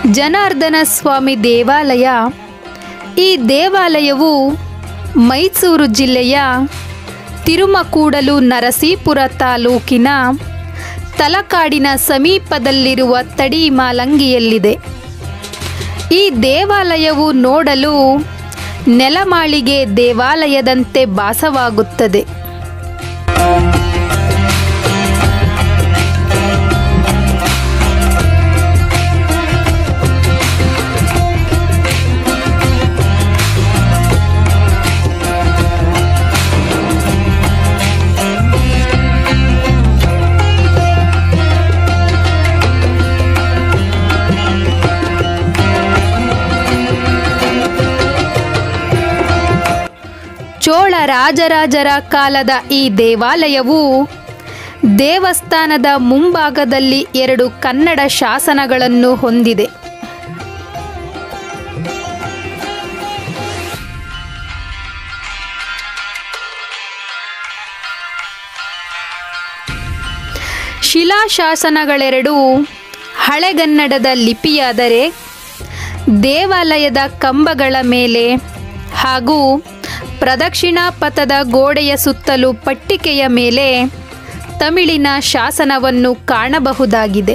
ಜನಾರ್ದನ ಸ್ವಾಮಿ ದೇವಾಲಯ. ಈ ದೇವಾಲಯವು ಮೈಸೂರು ಜಿಲ್ಲೆಯ ತಿರುಮಕೂಡಲು ನರಸೀಪುರ ತಾಲೂಕಿನ ತಲಕಾಡಿನ ಸಮೀಪದಲ್ಲಿರುವ ತಡಿಮಾಲಂಗಿಯಲ್ಲಿದೆ. ಈ ದೇವಾಲಯವು ನೋಡಲು ನೆಲಮಾಳಿಗೆ ದೇವಾಲಯದಂತೆ ಭಾಸವಾಗುತ್ತದೆ. ಚೋಳ ರಾಜರಾಜರ ಕಾಲದ ಈ ದೇವಾಲಯವು ದೇವಸ್ಥಾನದ ಮುಂಭಾಗದಲ್ಲಿ 2 ಕನ್ನಡ ಶಾಸನಗಳನ್ನು ಹೊಂದಿದೆ. ಶಿಲಾಶಾಸನಗಳೆರಡು ಹಳೆಗನ್ನಡದ ಲಿಪಿಯಾದರೆ ದೇವಾಲಯದ ಕಂಬಗಳ ಮೇಲೆ ಹಾಗೂ ಪ್ರದಕ್ಷಿಣಾ ಪಥದ ಗೋಡೆಯ ಸುತ್ತಲೂ ಪಟ್ಟಿಕೆಯ ಮೇಲೆ ತಮಿಳಿನ ಶಾಸನವನ್ನು ಕಾಣಬಹುದಾಗಿದೆ.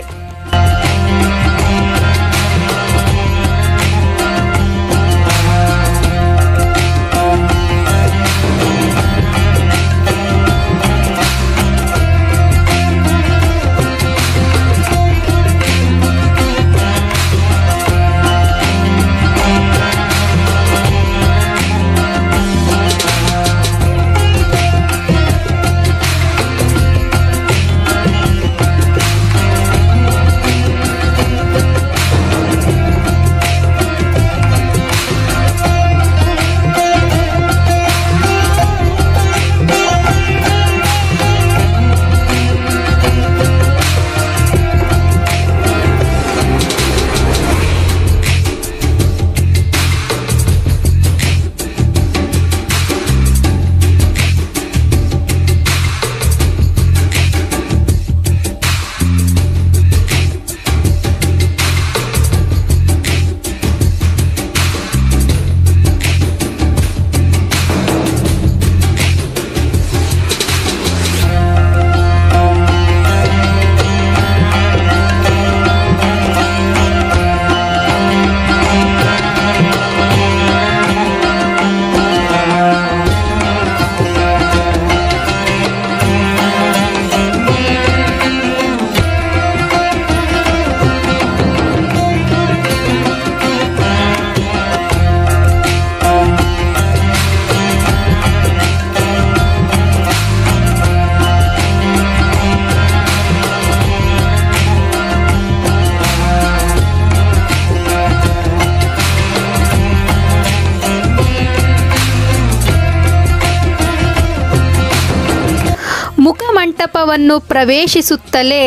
ಮುಖಮಂಟಪವನ್ನು ಪ್ರವೇಶಿಸುತ್ತಲೇ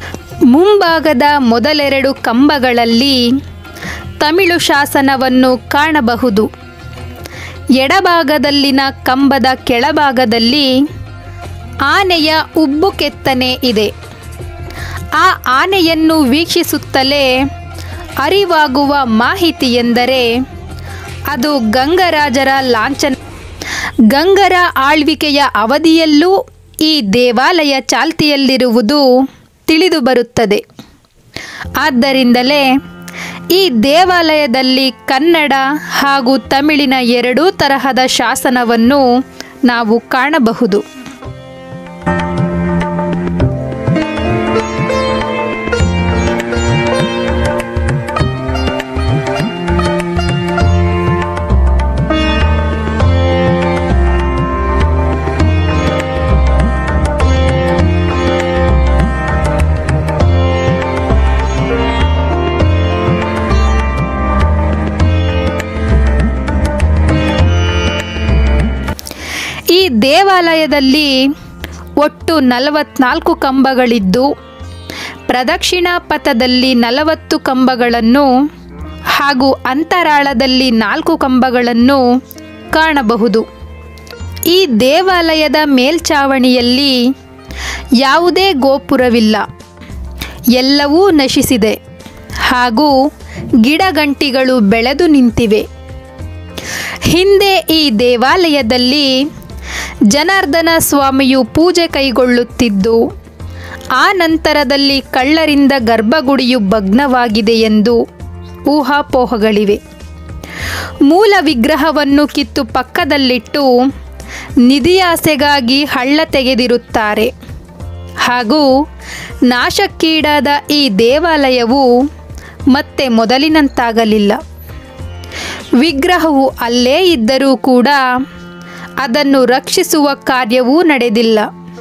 ಮುಂಭಾಗದ ಮೊದಲೆರಡು ಕಂಬಗಳಲ್ಲಿ ತಮಿಳು ಶಾಸನವನ್ನು ಕಾಣಬಹುದು. ಎಡಭಾಗದಲ್ಲಿನ ಕಂಬದ ಕೆಳಭಾಗದಲ್ಲಿ ಆನೆಯ ಉಬ್ಬು ಕೆತ್ತನೆ ಇದೆ. ಆ ಆನೆಯನ್ನು ವೀಕ್ಷಿಸುತ್ತಲೇ ಅರಿವಾಗುವ ಮಾಹಿತಿಯೆಂದರೆ ಅದು ಗಂಗರಾಜರ ಲಾಂಛನ. ಗಂಗರ ಆಳ್ವಿಕೆಯ ಅವಧಿಯಲ್ಲೂ ಈ ದೇವಾಲಯ ಚಾಲ್ತಿಯಲ್ಲಿರುವುದು ತಿಳಿದು ಬರುತ್ತದೆ. ಆದ್ದರಿಂದಲೇ ಈ ದೇವಾಲಯದಲ್ಲಿ ಕನ್ನಡ ಹಾಗೂ ತಮಿಳಿನ ಎರಡೂ ತರಹದ ಶಾಸನವನ್ನು ನಾವು ಕಾಣಬಹುದು. ಈ ದೇವಾಲಯದಲ್ಲಿ ಒಟ್ಟು 44 ಕಂಬಗಳಿದ್ದು ಪ್ರದಕ್ಷಿಣಾ ಪಥದಲ್ಲಿ 40 ಕಂಬಗಳನ್ನು ಹಾಗೂ ಅಂತರಾಳದಲ್ಲಿ 4 ಕಂಬಗಳನ್ನು ಕಾಣಬಹುದು. ಈ ದೇವಾಲಯದ ಮೇಲ್ಛಾವಣಿಯಲ್ಲಿ ಯಾವುದೇ ಗೋಪುರವಿಲ್ಲ, ಎಲ್ಲವೂ ನಶಿಸಿದೆ ಹಾಗೂ ಗಿಡಗಂಟಿಗಳು ಬೆಳೆದು ನಿಂತಿವೆ. ಹಿಂದೆ ಈ ದೇವಾಲಯದಲ್ಲಿ ಜನಾರ್ದನ ಸ್ವಾಮಿಯು ಪೂಜೆ ಕೈಗೊಳ್ಳುತ್ತಿದ್ದು, ಆ ನಂತರದಲ್ಲಿ ಕಳ್ಳರಿಂದ ಗರ್ಭಗುಡಿಯು ಭಗ್ನವಾಗಿದೆ ಎಂದು ಊಹಾಪೋಹಗಳಿವೆ. ಮೂಲ ವಿಗ್ರಹವನ್ನು ಕಿತ್ತು ಪಕ್ಕದಲ್ಲಿಟ್ಟು ನಿಧಿಯಾಸೆಗಾಗಿ ಹಳ್ಳ ತೆಗೆದಿರುತ್ತಾರೆ. ಹಾಗೂ ನಾಶಕ್ಕೀಡಾದ ಈ ದೇವಾಲಯವು ಮತ್ತೆ ಮೊದಲಿನಂತಾಗಲಿಲ್ಲ. ವಿಗ್ರಹವು ಅಲ್ಲೇ ಇದ್ದರೂ ಕೂಡ ಅದನ್ನು ರಕ್ಷಿಸುವ ಕಾರ್ಯವೂ ನಡೆದಿಲ್ಲ.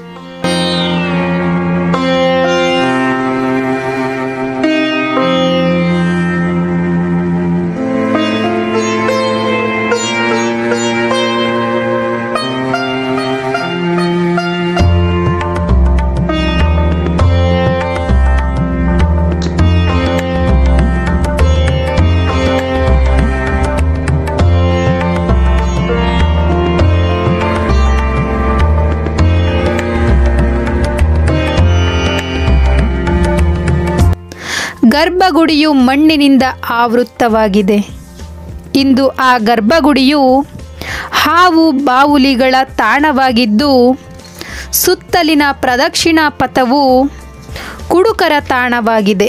ಗರ್ಭಗುಡಿಯು ಮಣ್ಣಿನಿಂದ ಆವೃತ್ತವಾಗಿದೆ. ಇಂದು ಆ ಗರ್ಭಗುಡಿಯು ಹಾವು ಬಾವುಲಿಗಳ ತಾಣವಾಗಿದ್ದು, ಸುತ್ತಲಿನ ಪ್ರದಕ್ಷಿಣಾ ಪಥವು ಕುಡುಕರ ತಾಣವಾಗಿದೆ.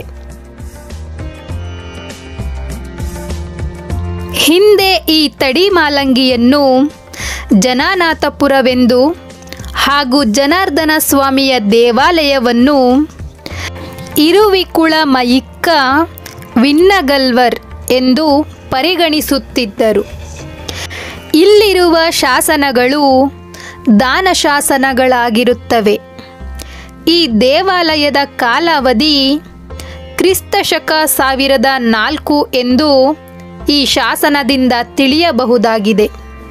ಹಿಂದೆ ಈ ತಡಿಮಾಲಂಗಿಯನ್ನು ಜನಾನಾಥಪುರವೆಂದು ಹಾಗೂ ಜನಾರ್ದನ ಸ್ವಾಮಿಯ ದೇವಾಲಯವನ್ನು ಇರುವಿಕುಳ ಮಯಿಕ್ಕ ವಿನ್ನಗಲ್ವರ್ ಎಂದು ಪರಿಗಣಿಸುತ್ತಿದ್ದರು. ಇಲ್ಲಿರುವ ಶಾಸನಗಳು ದಾನ ಶಾಸನಗಳಾಗಿರುತ್ತವೆ. ಈ ದೇವಾಲಯದ ಕಾಲಾವಧಿ ಕ್ರಿಸ್ತಶಕ 1004 ಎಂದು ಈ ಶಾಸನದಿಂದ ತಿಳಿಯಬಹುದಾಗಿದೆ.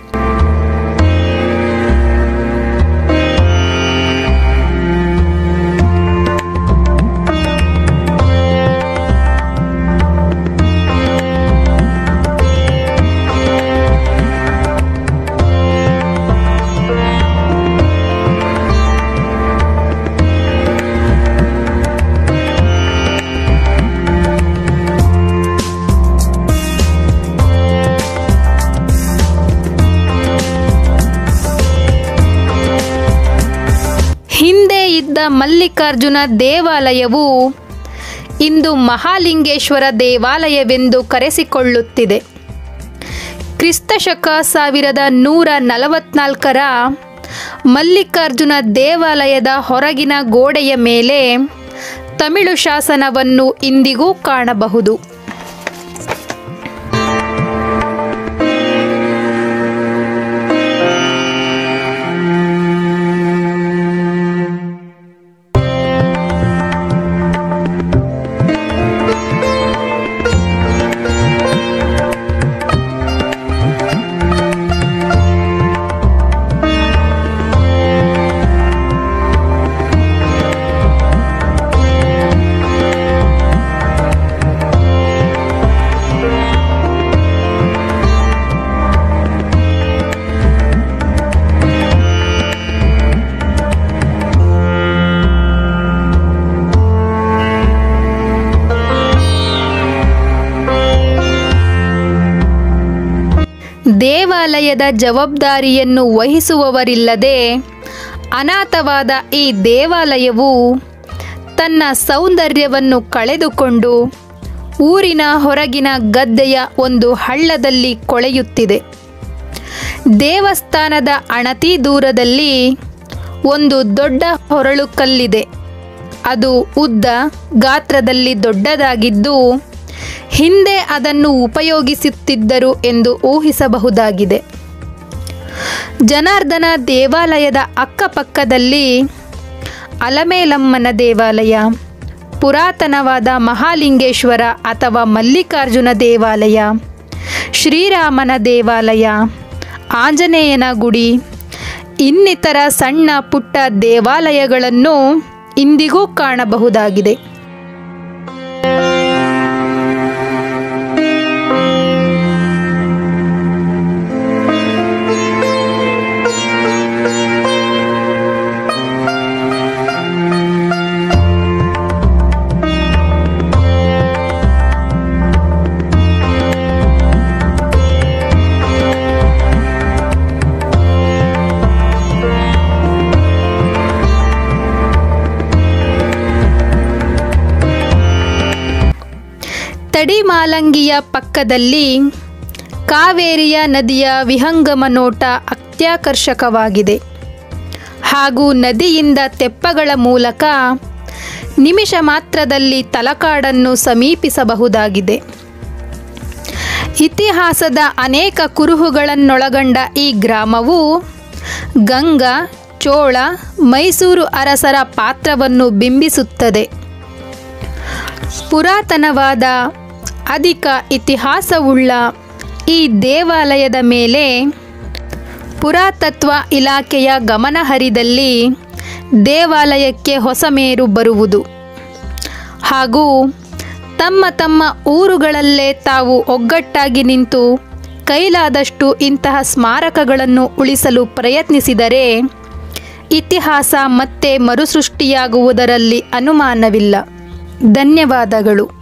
ಹಿಂದೆ ಇದ್ದ ಮಲ್ಲಿಕಾರ್ಜುನ ದೇವಾಲಯವು ಇಂದು ಮಹಾಲಿಂಗೇಶ್ವರ ದೇವಾಲಯವೆಂದು ಕರೆಸಿಕೊಳ್ಳುತ್ತಿದೆ. ಕ್ರಿಸ್ತಶಕ 1144ರ ಮಲ್ಲಿಕಾರ್ಜುನ ದೇವಾಲಯದ ಹೊರಗಿನ ಗೋಡೆಯ ಮೇಲೆ ತಮಿಳು ಶಾಸನವನ್ನು ಇಂದಿಗೂ ಕಾಣಬಹುದು. ದೇವಾಲಯದ ಜವಾಬ್ದಾರಿಯನ್ನು ವಹಿಸುವವರಿಲ್ಲದೆ ಅನಾಥವಾದ ಈ ದೇವಾಲಯವು ತನ್ನ ಸೌಂದರ್ಯವನ್ನು ಕಳೆದುಕೊಂಡು ಊರಿನ ಹೊರಗಿನ ಗದ್ದೆಯ ಒಂದು ಹಳ್ಳದಲ್ಲಿ ಕೊಳೆಯುತ್ತಿದೆ. ದೇವಸ್ಥಾನದ ಅಣತಿ ದೂರದಲ್ಲಿ ಒಂದು ದೊಡ್ಡ ಹೊರಳು ಕಲ್ಲಿದೆ. ಅದು ಉದ್ದ ಗಾತ್ರದಲ್ಲಿ ದೊಡ್ಡದಾಗಿದ್ದು, ಹಿಂದೆ ಅದನ್ನು ಉಪಯೋಗಿಸುತ್ತಿದ್ದರು ಎಂದು ಊಹಿಸಬಹುದಾಗಿದೆ. ಜನಾರ್ದನ ದೇವಾಲಯದ ಅಕ್ಕಪಕ್ಕದಲ್ಲಿ ಅಲಮೇಲಮ್ಮನ ದೇವಾಲಯ, ಪುರಾತನವಾದ ಮಹಾಲಿಂಗೇಶ್ವರ ಅಥವಾ ಮಲ್ಲಿಕಾರ್ಜುನ ದೇವಾಲಯ, ಶ್ರೀರಾಮನ ದೇವಾಲಯ, ಆಂಜನೇಯನ ಗುಡಿ, ಇನ್ನಿತರ ಸಣ್ಣ ಪುಟ್ಟ ದೇವಾಲಯಗಳನ್ನು ಇಂದಿಗೂ ಕಾಣಬಹುದಾಗಿದೆ. ಕಡಿಮಾಲಂಗಿಯ ಪಕ್ಕದಲ್ಲಿ ಕಾವೇರಿಯ ನದಿಯ ವಿಹಂಗಮ ನೋಟ ಅತ್ಯಾಕರ್ಷಕವಾಗಿದೆ ಹಾಗೂ ನದಿಯಿಂದ ತೆಪ್ಪಗಳ ಮೂಲಕ ನಿಮಿಷ ಮಾತ್ರದಲ್ಲಿ ತಲಕಾಡನ್ನು ಸಮೀಪಿಸಬಹುದಾಗಿದೆ. ಇತಿಹಾಸದ ಅನೇಕ ಕುರುಹುಗಳನ್ನೊಳಗೊಂಡ ಈ ಗ್ರಾಮವು ಗಂಗಾ, ಚೋಳ, ಮೈಸೂರು ಅರಸರ ಪಾತ್ರವನ್ನು ಬಿಂಬಿಸುತ್ತದೆ. ಪುರಾತನವಾದ ಅಧಿಕ ಇತಿಹಾಸವುಳ್ಳ ಈ ದೇವಾಲಯದ ಮೇಲೆ ಪುರಾತತ್ವ ಇಲಾಖೆಯ ಗಮನ ಹರಿದಲ್ಲಿ ದೇವಾಲಯಕ್ಕೆ ಹೊಸ ಮೇರು ಬರುವುದು ಹಾಗೂ ತಮ್ಮ ತಮ್ಮ ಊರುಗಳಲ್ಲೇ ತಾವು ಒಗ್ಗಟ್ಟಾಗಿ ನಿಂತು ಕೈಲಾದಷ್ಟು ಇಂತಹ ಸ್ಮಾರಕಗಳನ್ನು ಉಳಿಸಲು ಪ್ರಯತ್ನಿಸಿದರೆ ಇತಿಹಾಸ ಮತ್ತೆ ಮರುಸೃಷ್ಟಿಯಾಗುವುದರಲ್ಲಿ ಅನುಮಾನವಿಲ್ಲ. ಧನ್ಯವಾದಗಳು.